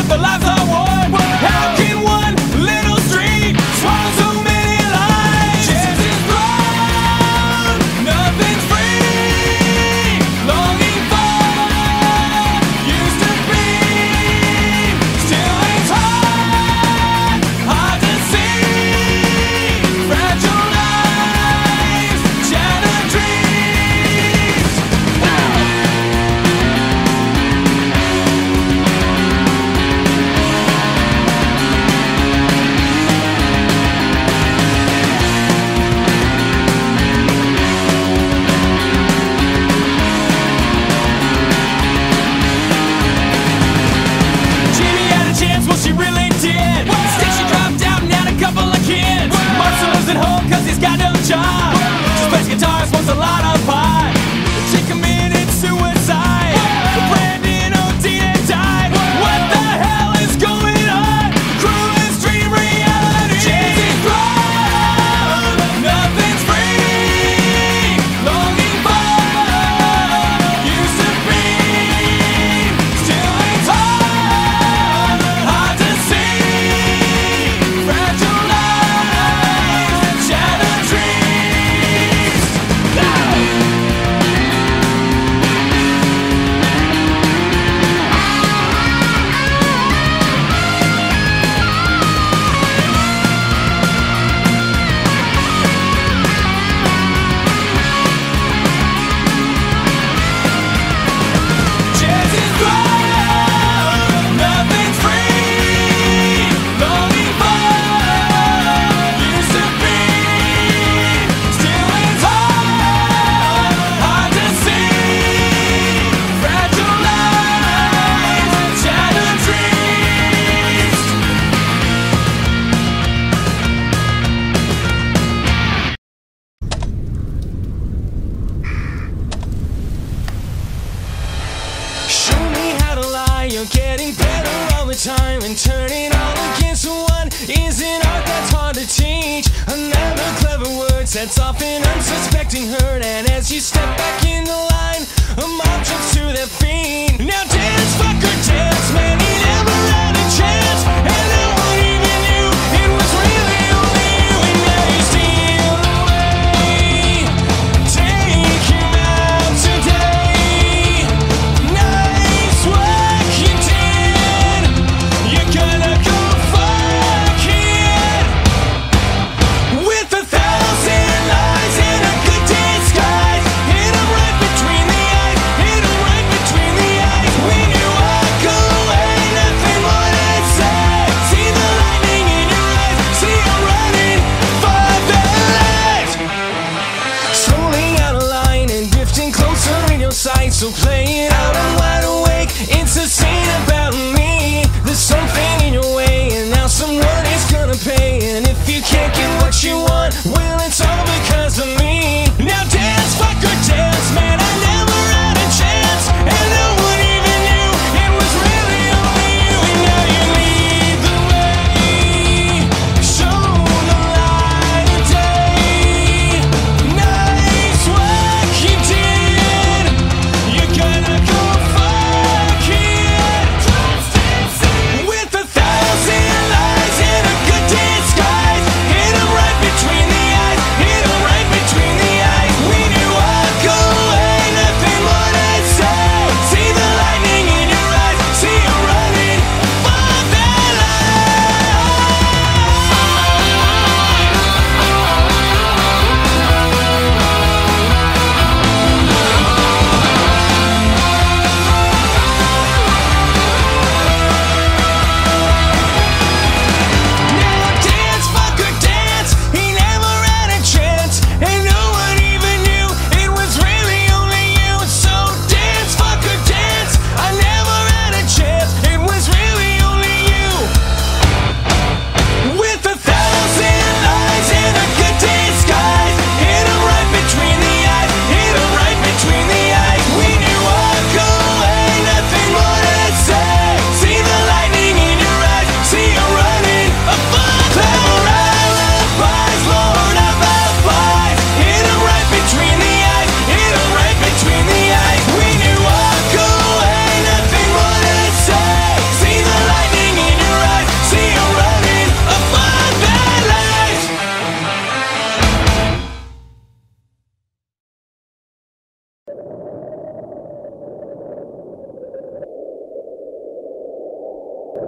the lives are won. How can one little street swallow so many lives? Chance is thrown, nothing's free. Longing for used to be, still it's hard to see. Fragile lives, shattered dreams. Jamie had a chance, well she really did. Instead she dropped out and had a couple of kids. Marcel lives at home cause he's got no job. Just plays guitars, wants a lot of pie. She committed suicide. Brandon O'Dean died. What the hell is going on? Cruelest dream reality. Chance is thrown, nothing's free. Longing for used to be, still it's hard to see. Fragile lives, shattered dreams. Chance is thrown, nothing's free. Longing for used to be, still it's hard to see. Fragile lives, shattered dreams. Show me how to lie, you're getting better all the time. And turning all against one is an art that's hard to teach. Another clever word sets off an unsuspecting hurt. And as you step back in the line, a mob jumps to their feet. Now dance, fucker, dance, man, he never had a chance. And no one even knew it was really only you. And now you steal away. Take him out today. Nice work you did. You're gonna go fuck it. With 1,000 lies and a good disguise. Hit 'em right between the eyes. Hit 'em right between the eyes. When you walk away,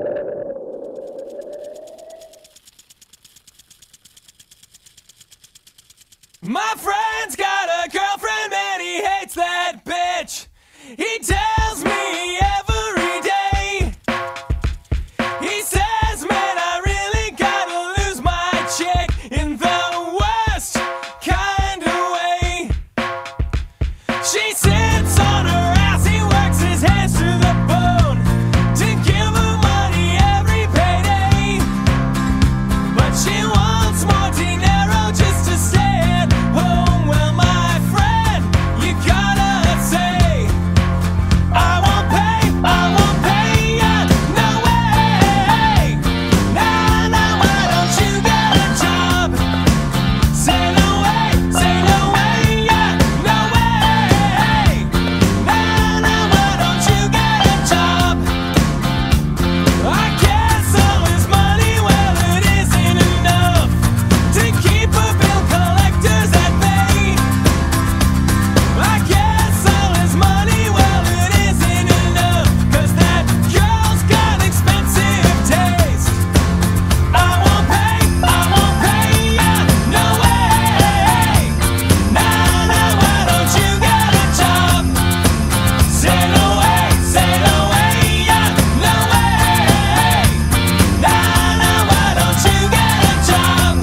My friend's got a girlfriend and he hates that bitch. He tells me every day. He says, man, I really gotta lose my chick in the worst kind of way. She sits on her ass, he works his hands to the bone to give her money every payday. But she wants more dinero just to stay at home. Well, my friend, you gotta say, I won't pay ya, no way. Nah, nah, why don't you get a job? Say no way, yeah, no way. Nah, nah, why don't you get a job? I guess all his money, well, it isn't enough to keep a bill collectors at bay. I guess all his money, well, it isn't enough, 'cause that girl's got expensive taste. I won't pay ya, no way. Nah, nah, why don't you get a job? Say no way, yeah, no way. Nah, nah, why don't you get a job?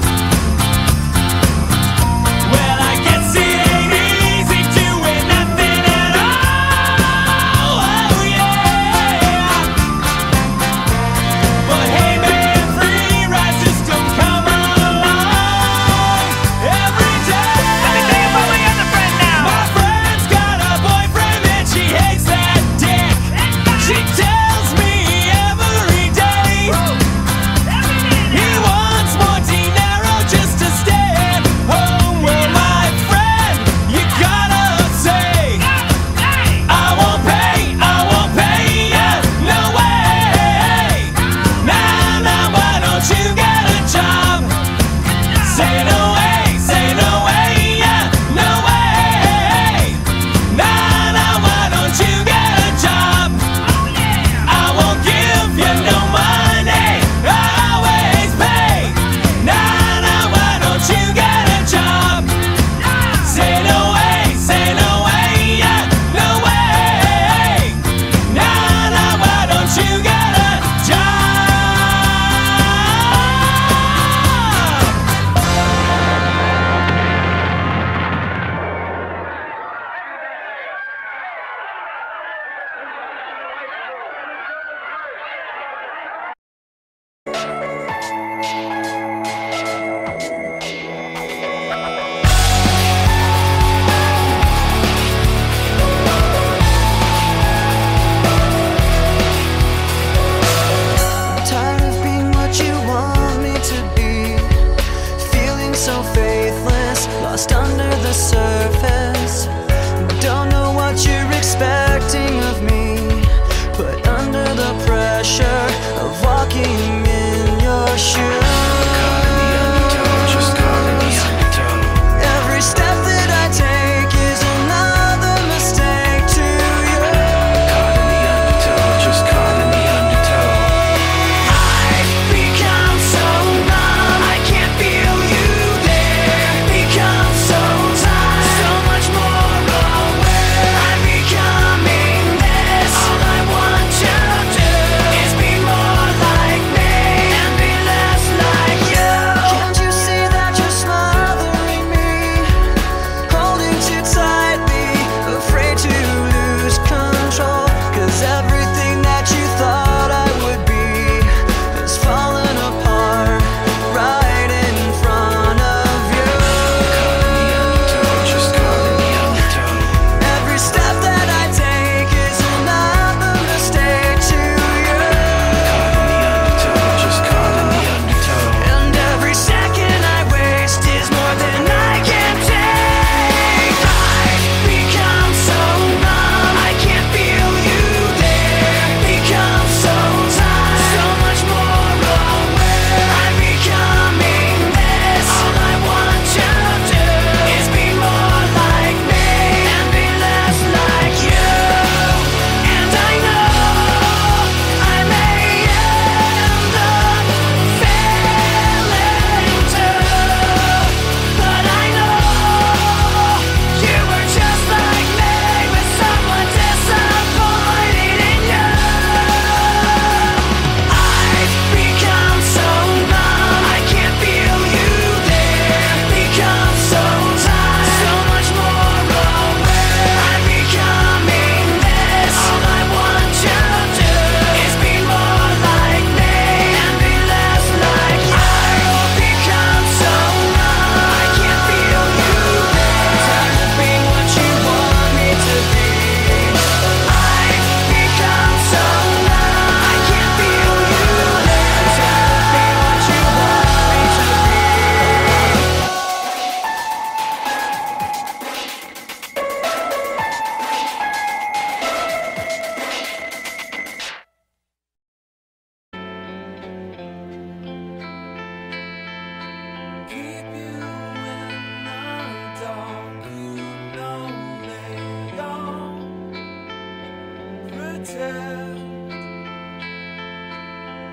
Well, I guess it ain't easy doing nothing at all. Oh yeah. But hey man, free ride system, come along every day. Let me tell you about my other friend now. My friend's got a boyfriend and she hates that dick. She tells me every day he wants more dinero just to stay at home. Well, my friend, you gotta say, I won't pay ya, no way. Nah, nah, why don't you get a job? Say no way, yeah, no way. Nah, nah, why don't you get a job? I won't give you no money, I always pay. Nah, nah, why don't you get a job? Say no way, yeah, no way. Nah, nah, why don't you get a job? Tired of being what you want me to be, feeling so faithless, lost under the surface. Don't know what you're expecting of me, put under the pressure of walking in your shoes. Every step that I take is another mistake to you. I've become so numb, I can't feel you there. Become so tired, so much more aware. I'm becoming this. All I want you to do is be more like me.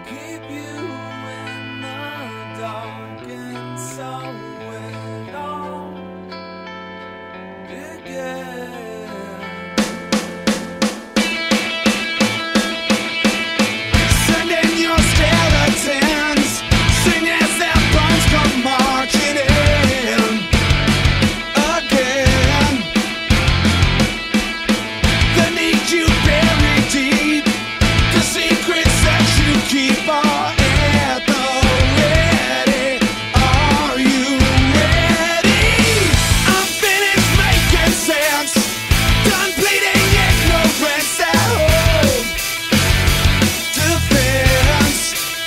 keep you in the dark, and so it all began. Sending your skeletons, sing as their bones come marching in again. They need you buried deep, the secrets that you keep are at the ready. Are you ready? I'm finished making sense, done bleeding ignorance at home. Defense,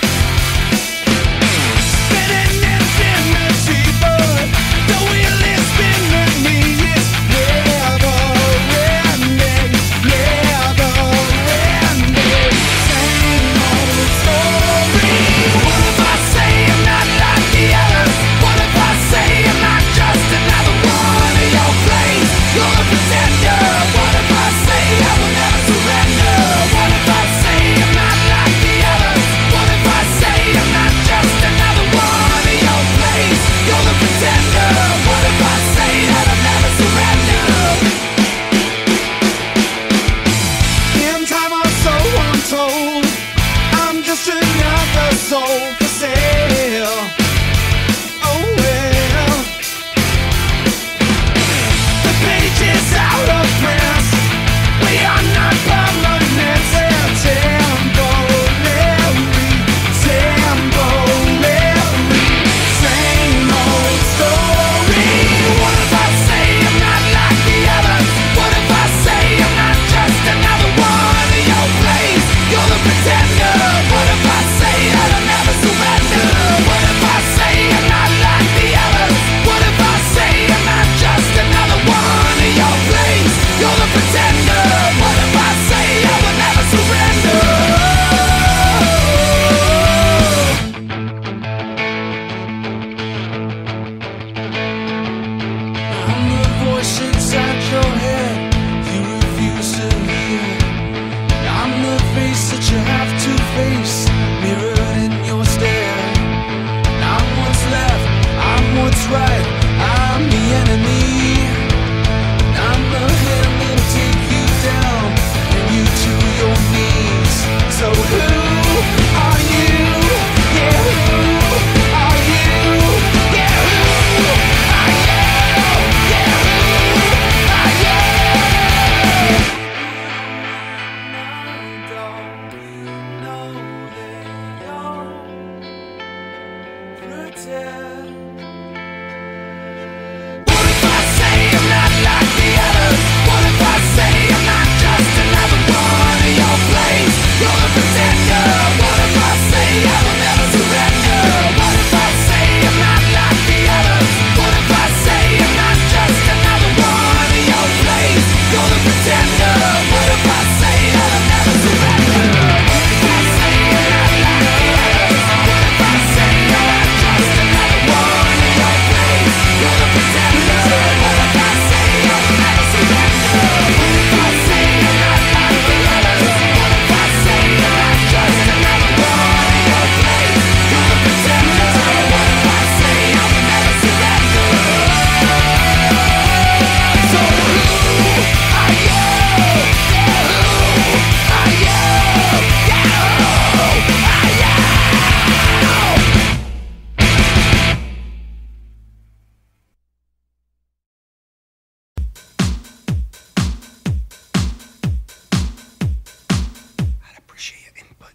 spinning infinity, but the wheel is spinning me. It's never ending, never ending. Same old story. What if I say I'm not like the others? What if I say I'm not just another one of your plays? You're a pretender. What if I say I will never surrender? What if I say I'm not like the others? What if I say I'm not just another one of your plays? You're the pretender. What if I say that I'll never surrender? In time or so I'm told, I'm just another soul for sale. Oh well, the page is out of print. We are not permanent. They're temporary, temporary. Same old story. What if I say I'm not like the others? What if I say I'm not just another one of your plays? You're the pretender. What if I say that I'll never surrender? What if I say I'm not like the others? What if I say I'm not just another one of your plays? You're the pretender. What if I say I will never surrender? I'm the voice inside your head you refuse to hear. I'm the face that you have to face, mirror in your stare. I'm what's left, I'm what's right, I'm the enemy. I'm the hand that'll take you down, bring you to your knees. So who are you? Yeah, who are you? Yeah, who are you? Yeah, who are you? Don't you know they all pretend? What if I say I'm not like the others? What if I say I'm not just another one of your plays? You're the pretender. What if I say I will never surrender? What if I say I'm not like the others? What if I say I'm not just another one of your plays? You're the pretender. What if I say that I'll never surrender? What if I say I'm not like the others? What if I say I'm not just another one of your plays? You're the pretender. What if I say I will never surrender? What if I say I'm not like the others? What if I say I'm not just another one of your plays? You're the pretender. What if I say I will never surrender? So who are you? Yeah, who are you? Yeah, who are you? I'd appreciate your input.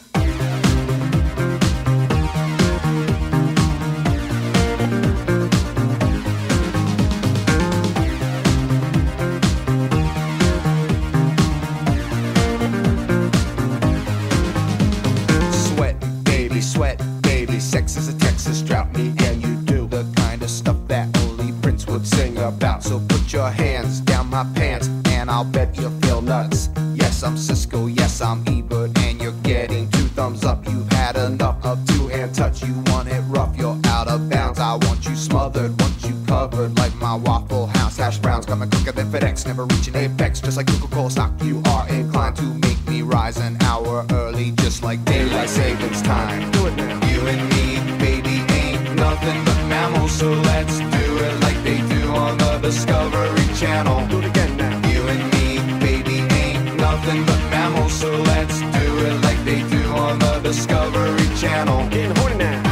Sweat, baby, sex is a Texas drought. Me and you do the kind of stuff that only Prince would sing about. So put your hands down my pants and I'll bet you'll feel nuts. Yes, I'm Cisco, yes, I'm Ebert, and you're getting 2 thumbs up. You've had enough of 2-hand touch. You want it rough, you're out of bounds. I want you smothered, want you covered like my Waffle House hash browns. Coming quicker than FedEx, never reaching apex. Just like Coca-Cola stock, you are inclined to make me rise an hour early, just like daylight savings time. Do it now. You and me, baby, ain't nothing but mammals, so let's do it like they do on the Discovery Channel. Do it again now. You and me, baby, ain't nothing but mammals, so let's do it like they do on the Discovery Channel. Getting horny now.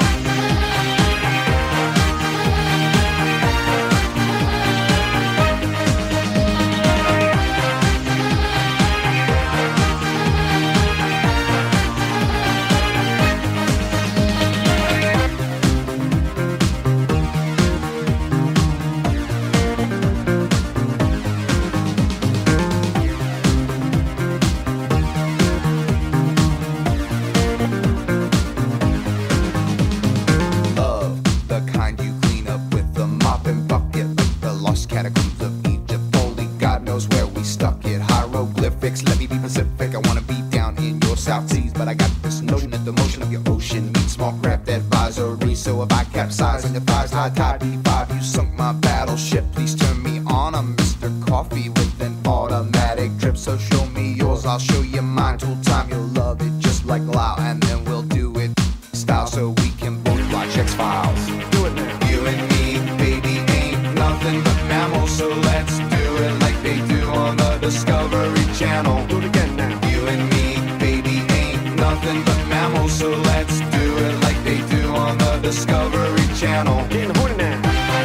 Catacombs of Egypt, only God knows where we stuck it. Hieroglyphics, let me be Pacific. I wanna be down in your South Seas, but I got this notion that the motion of your ocean meets small craft advisory. So if I capsize on your thighs, high tide D5, you sunk my battleship. Please turn me on. I'm Mr. Coffee with an automatic drip. So show me yours, I'll show you mine. Tool time, you'll love it just like Lao, and then we'll do it style so we can both watch X-Files. Do it now. You and me, baby, ain't nothing but mammals, so let's do it like they do on the Discovery Channel. Do it again now. You and me, baby, ain't nothing but mammals, so let's do it like they do on the Discovery Channel. Getting horny now.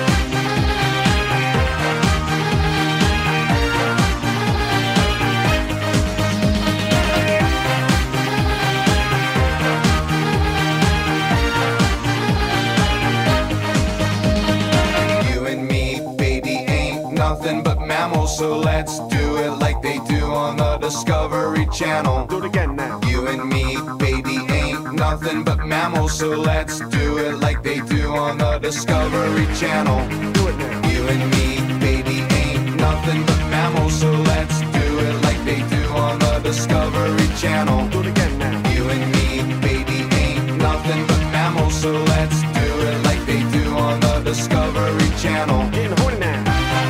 Nothing but mammals, so let's do it like they do on the Discovery Channel. Do it again now. You and me, baby, ain't nothing but mammals, so let's do it like they do on the Discovery Channel. Do it now. You and me, baby, ain't nothing but mammals, so let's do it like they do on the Discovery Channel. Do it again now. You and me, baby, ain't nothing but mammals, so let's do it like they do on the Discovery Channel. Getting horny now.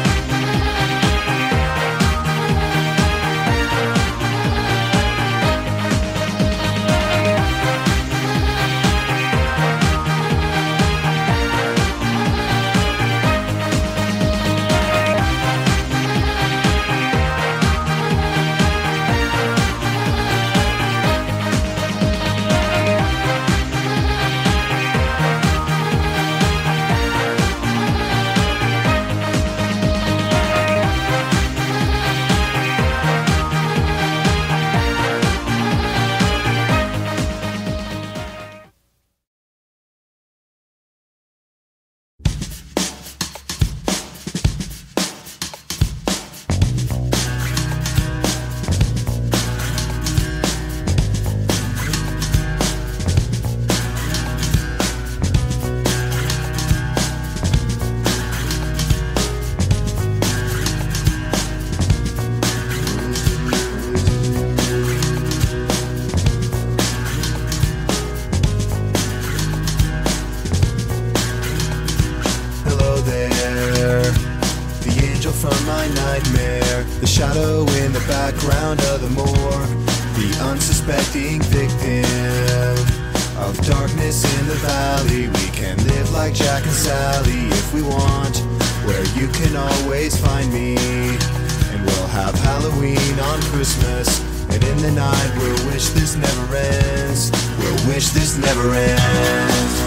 From my nightmare, the shadow in the background of the morgue, the unsuspecting victim of darkness in the valley. We can live like Jack and Sally if we want, where you can always find me. And we'll have Halloween on Christmas, and in the night we'll wish this never ends. We'll wish this never ends.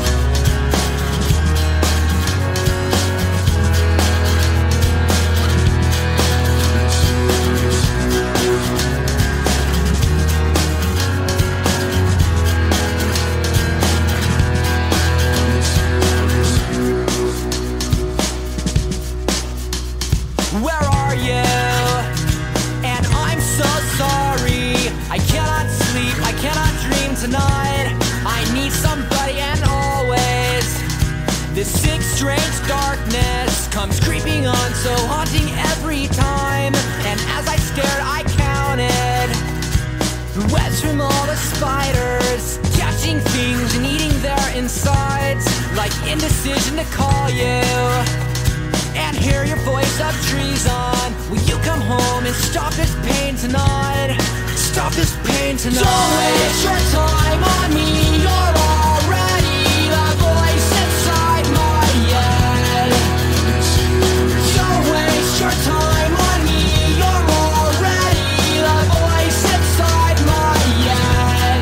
Where are you? And I'm so sorry. I cannot sleep, I cannot dream tonight. I need somebody, and always this sick, strange darkness comes creeping on, so haunting every time. And as I stared, I counted the webs from all the spiders, catching things and eating their insides, like indecision to call you and hear your voice of treason. Will you come home and stop this pain tonight? stop this pain tonight. Don't waste your time on me. You're already the voice inside my head. Don't waste your time on me. You're already the voice inside my head.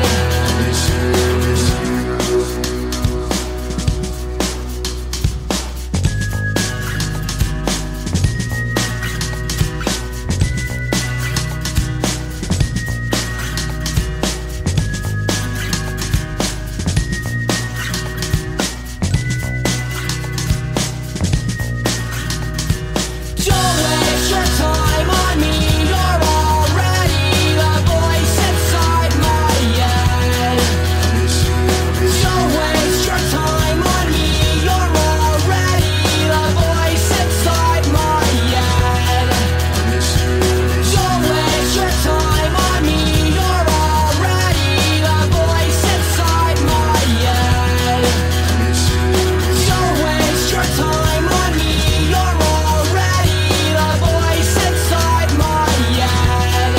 Don't waste your time on me. You're already the voice inside my head. Don't waste your time on me. You're already the voice inside my head. Don't waste your time on me. You're already the voice inside my head. Don't waste your time on me. You're already the voice inside my head.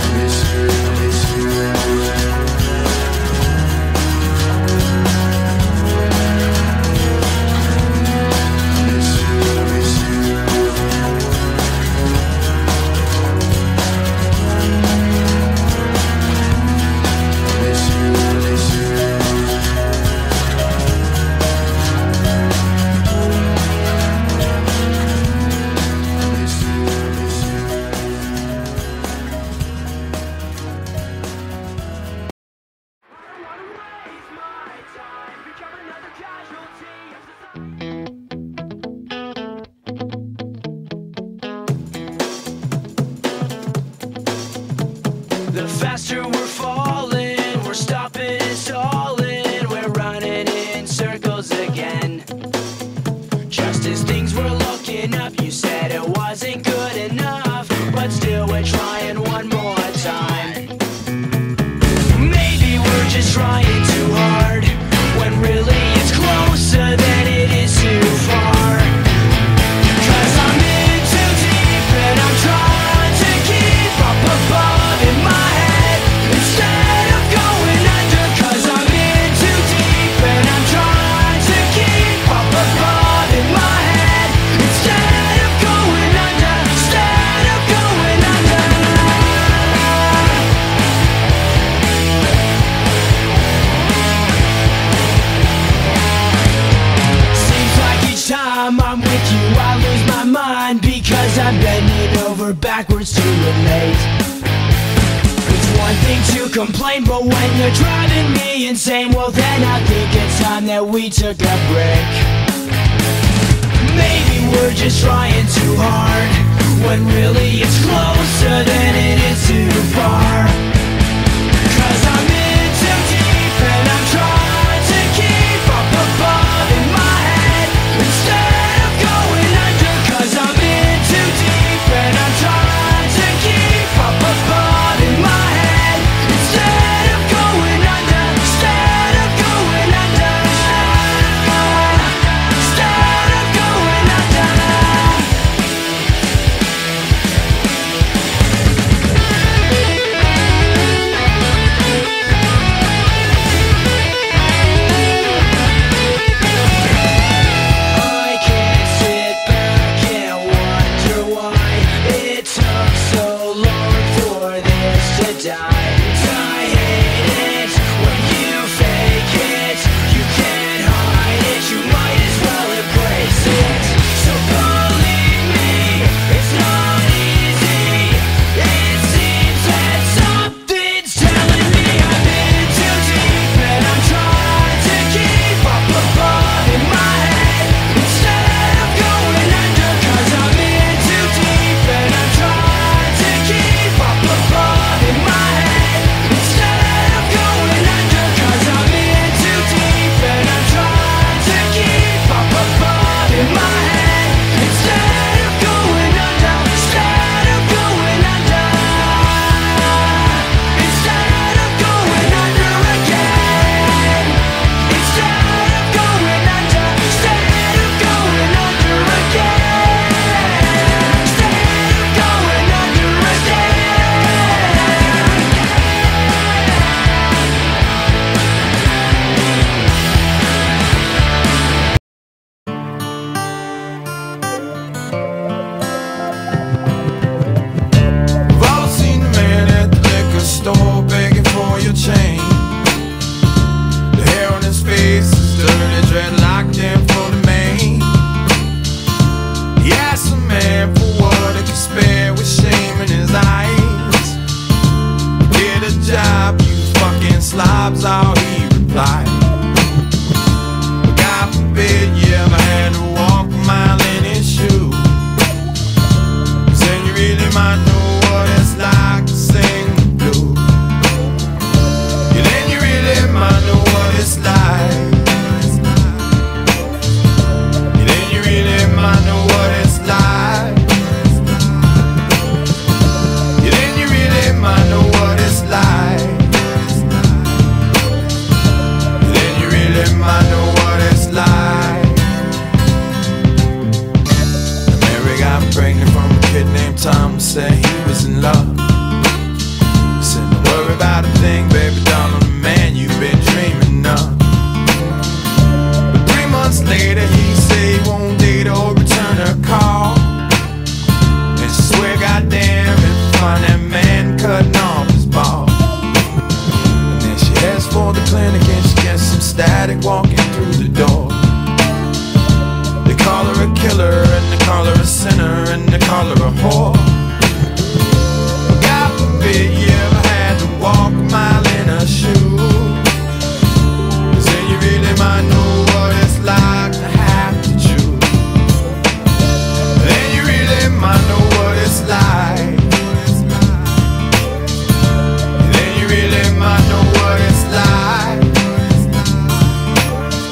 The faster we're falling, we're stopping and stalling, we're running in circles again. Just as things were looking up, you said it wasn't good enough, but still we're trying one more time. Maybe we're just trying too hard, when really it's closer than it is too far. 'Cause I'm in too deep and I'm trying to keep up above in my head instead of going under. 'Cause I'm in too deep and I'm trying to keep up above in my head instead of going under. Instead of going under. Seems like each time I'm with you I lose my mind, because I'm bending over backwards to relate. It's one thing to complain, but when you're driving me insane, well then I think it's time that we took a break. Maybe we're just trying too hard, when really it's closer than it is too far. 'Cause I'm in too deep and I'm trying to keep up above in my head instead of going under. 'Cause I'm in too deep and I'm trying to keep up above in my head instead of going under. Instead of going under. Instead of going under. dreadlocked in for the main. He asked the man for what he could spare with shame in his eyes. Get a job, you fucking slobs, all he replied. God forbid you ever had to walk a mile in his shoes. Then you really might know what it's like to sing the blues. Yeah, then you really might know what it's like. Yeah, then you really might know what it's like. Yeah, then you really might know what it's like. Yeah, then you really might know what it's like. Mary got pregnant from a kid named Tom, said he was in love. Said, don't worry about a thing, baby doll, I'm the man you've been dreaming of. But 3 months later he said he won't date or return her call. And she swear goddamn if you find that man cutting off his balls. And then she heads for the clinic and she gets some static walking through the door. They call her a killer and they call her a sinner and they call her a whore. God forbid you ever had to walk a mile in her shoes. Then you really might know what it's like to have to choose. Then you really might know what it's like. Then you really might know what it's like.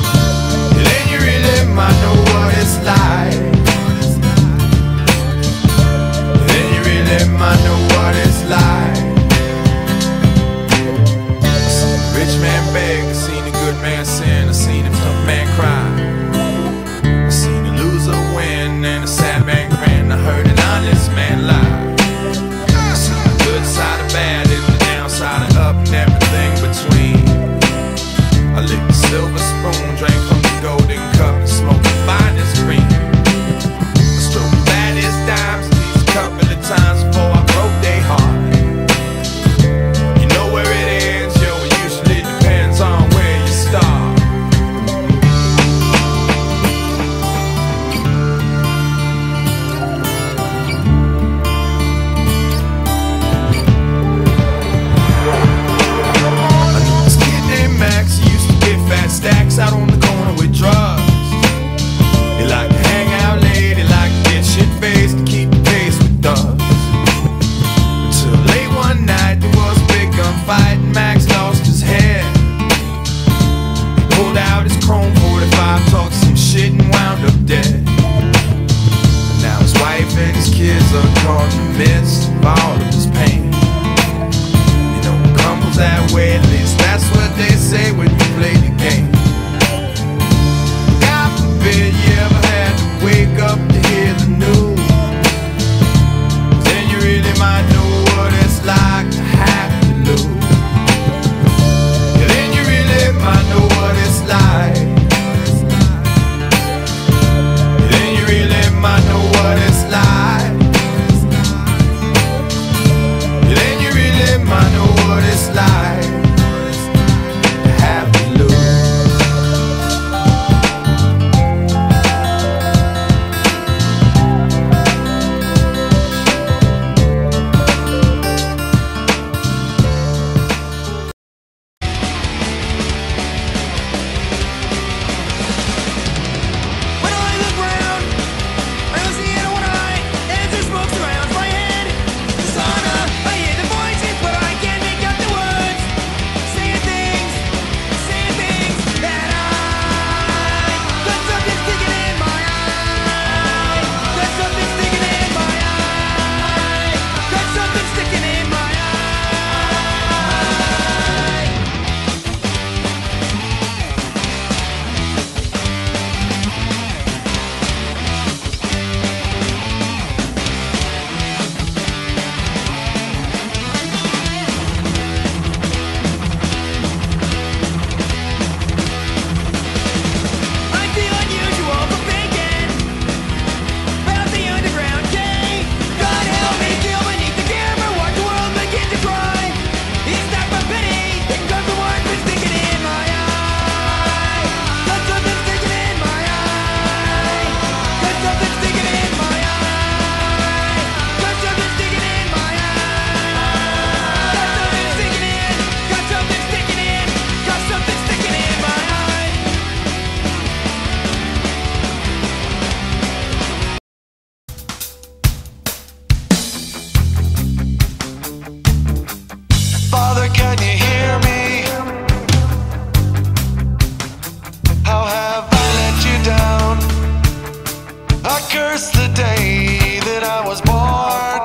curse the day that I was born,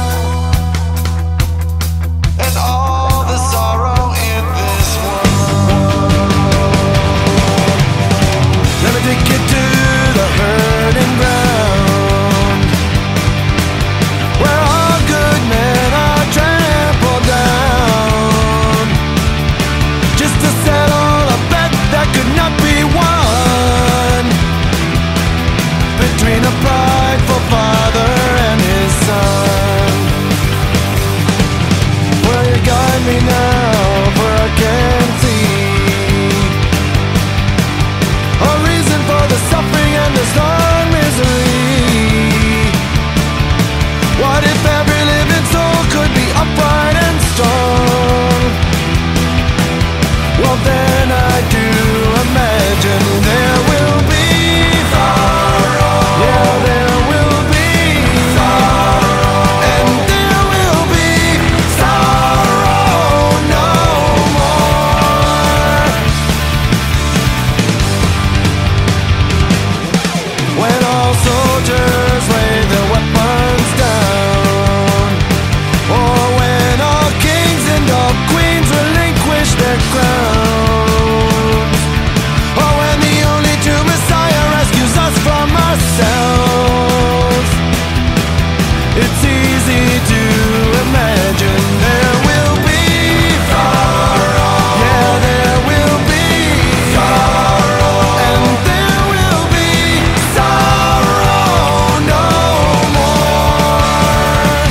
and all the sorrow in this world. Let me take you to the hurting ground, where all good men are trampled down, just to settle a bet that could not be won, between a prideful father and his son. Will you guide me now, for I can see a reason for the suffering and this long misery. What if every living soul could be upright and strong? Well then I do imagine there will be sorrow. Yeah, there will be sorrow, and there will be sorrow no more. When all soldiers lay their weapons down, or when all kings and all queens relinquish their crowns, or when the only true Messiah rescues us from ourselves, it's easy to imagine there will be sorrow. Yeah, there will be sorrow, and there will be sorrow no more.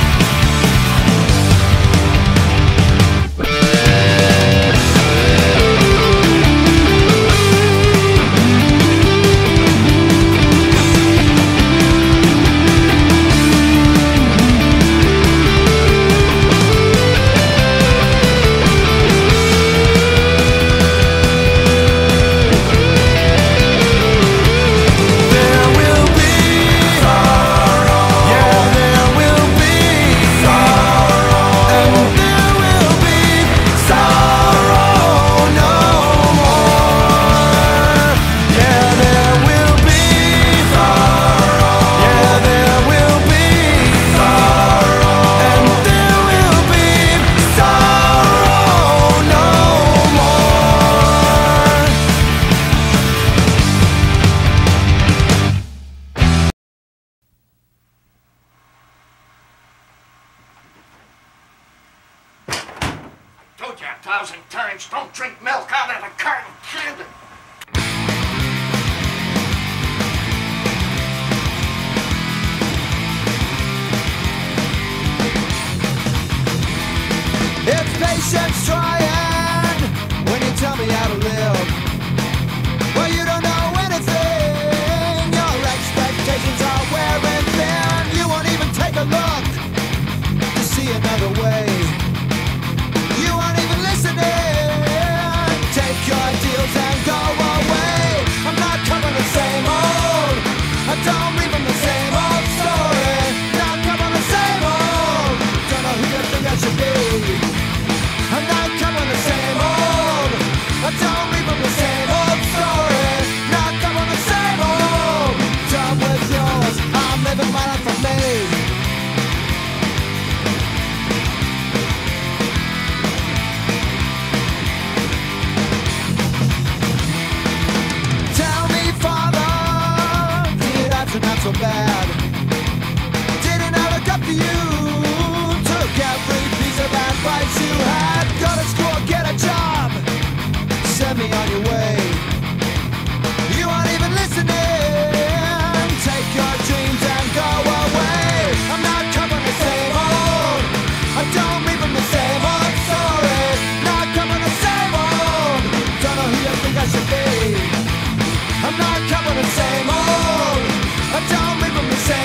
There will be sorrow. Yeah, there will be sorrow, and there will be sorrow no more. Yeah, there will be sorrow. Yeah, there will be sorrow, and there will be sorrow no more. Told you 1,000 times, don't drink milk out of a carton can. It's patience trying when you tell me how to live. Well, you don't know anything. Your expectations are wearing thin. You won't even take a look to see another way. You aren't even listening. Take your deals and go away. I'm not coming the same old. I don't read from the same old story. Not coming the same old. Don't know who you think I should be. I'm not coming the same old. I don't read from the same old story. Not coming the same old. Done with yours. I'm living my life for me. Tell me, Father, did I turn out so bad? Didn't I look up to you? Took every piece of advice you had. Go to school, get a job, send me on your way. You aren't even listening. Take your dreams and go away. I'm not coming the same old. I don't read from the same old story. Not coming the same old. Don't know who you think I should be. I'm not coming the same old. I don't read from the same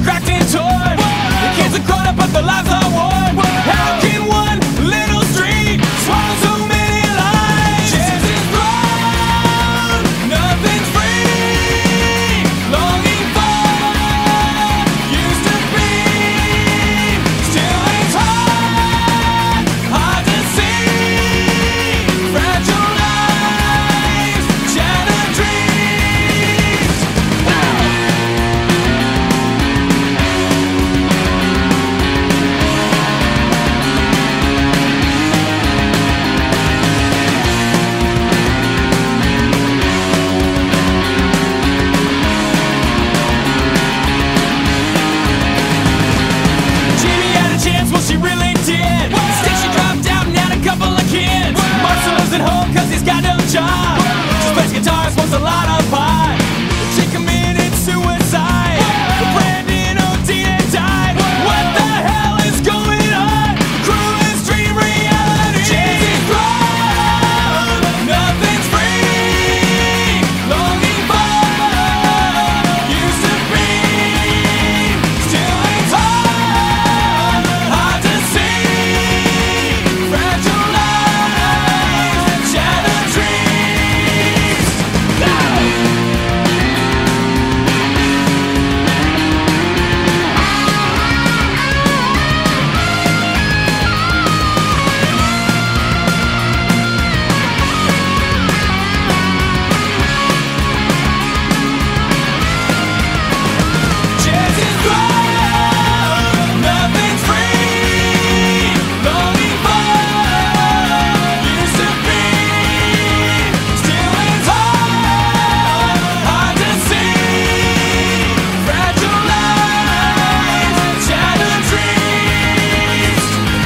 cracked and torn. The kids are grown up, but their lives are worn. How can one little street swallow so many lives? Chance is thrown, nothing's free. Longing for used to be. Still it's hard to see. Fragile lives, shattered dreams. Jamie had a chance, well she really did. Instead she dropped out and had a couple of kids. Marcel lives at home cause he's got no job. She plays guitar, smokes a lot of pot. She committed suicide. Brandon O'Dean had died. What the hell is going on? Cruelest dream reality. Chance is thrown, nothing's free. Longing for used to be. Still it's hard to see. Fragile lives, shattered dreams. Chance is thrown, nothing's free. Longing for used to be. Still it's hard to see. Fragile lives, shattered dreams.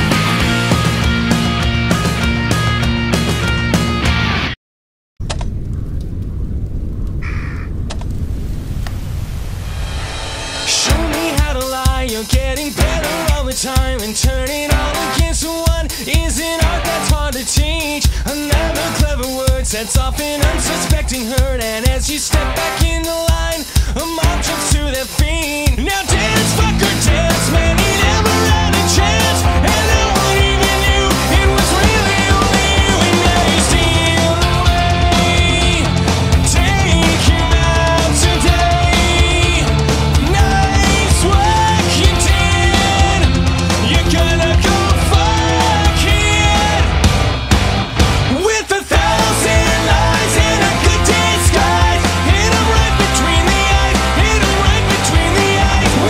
Show me how to lie, you're getting better all the time. And turning all against one is an art that's hard to teach. Another clever word sets off an unsuspecting hurt. And as you step back in the line, a mob jumps to their feet. Now dance, fucker, dance, man, he never had a chance. And no one even knew it was really only you. And now you steal away. Take him out today. Nice work you did. You're gonna go fuck it. With 1,000 lies and a good disguise. Hit 'em right between the eyes. Hit 'em right between the eyes.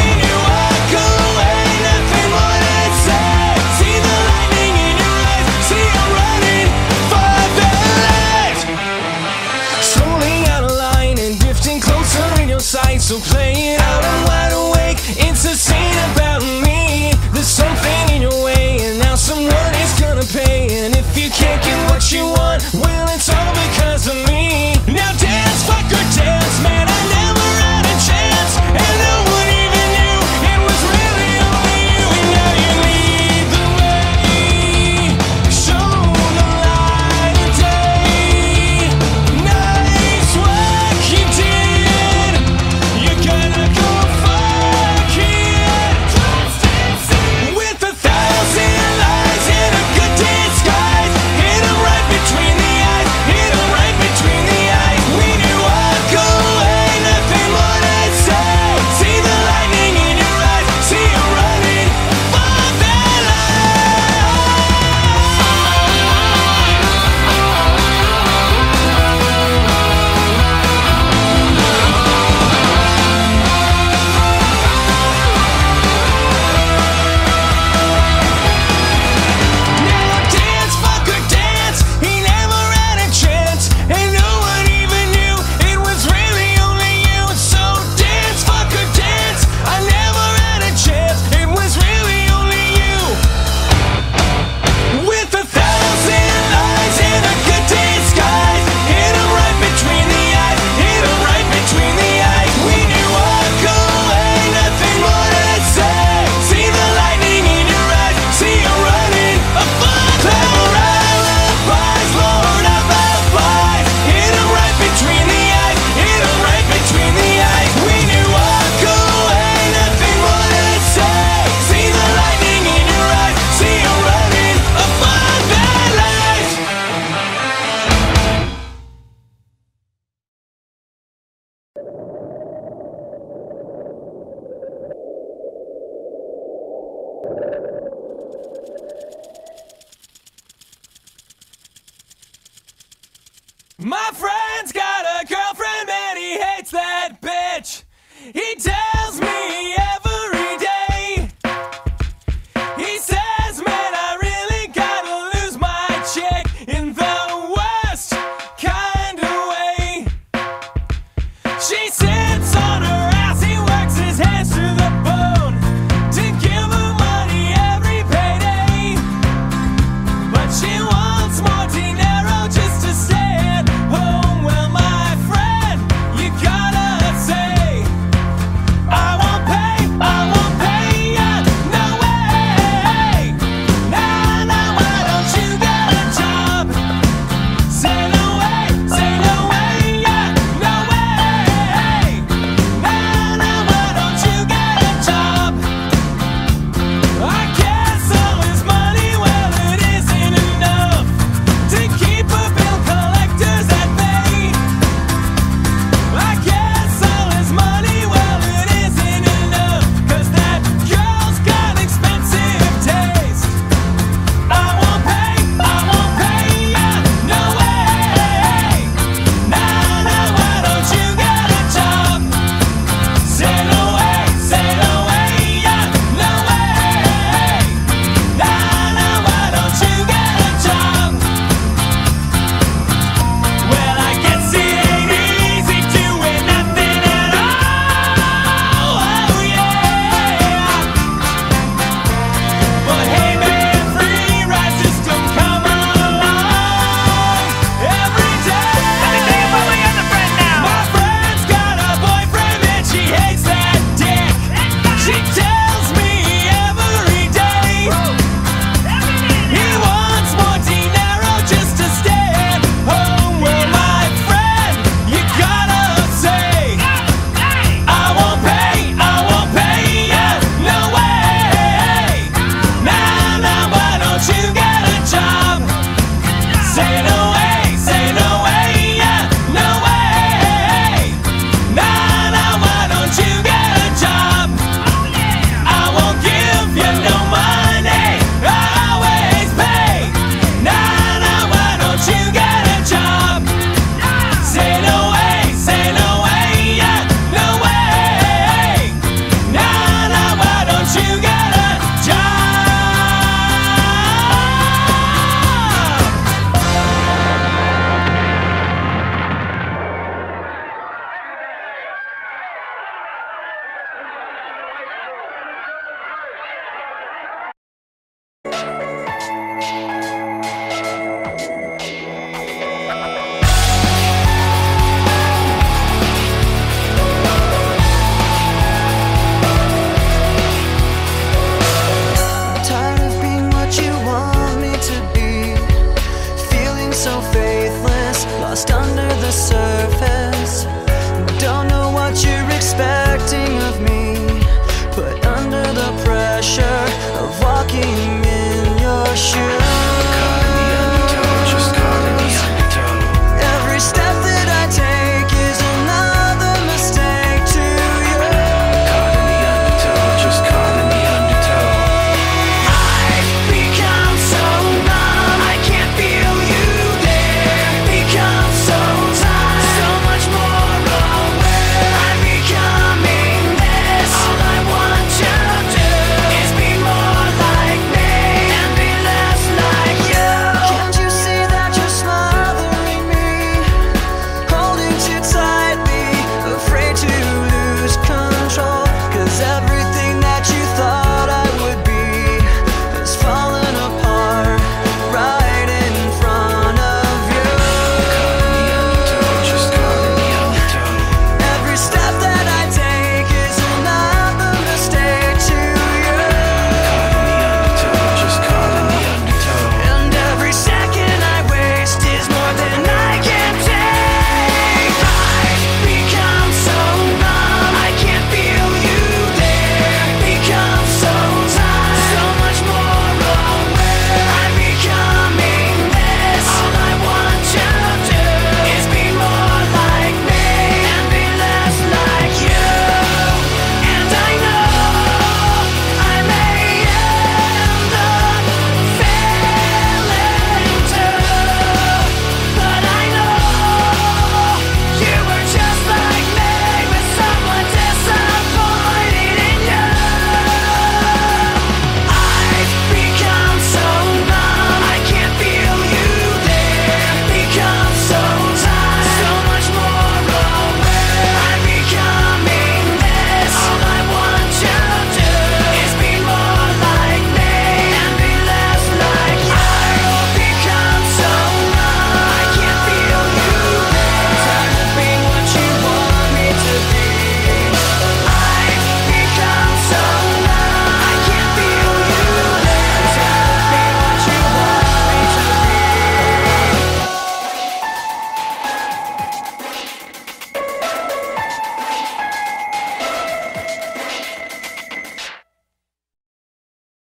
My friend's got a girlfriend and he hates that bitch. He